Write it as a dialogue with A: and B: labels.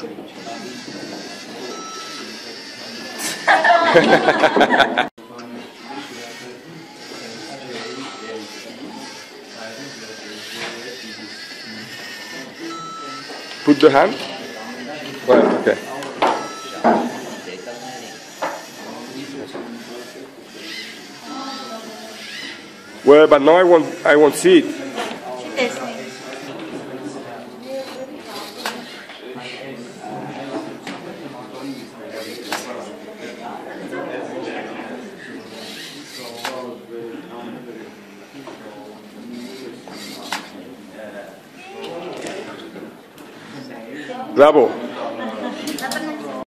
A: Put the hand. Well, okay. Well, but now I won't see it. Bravo.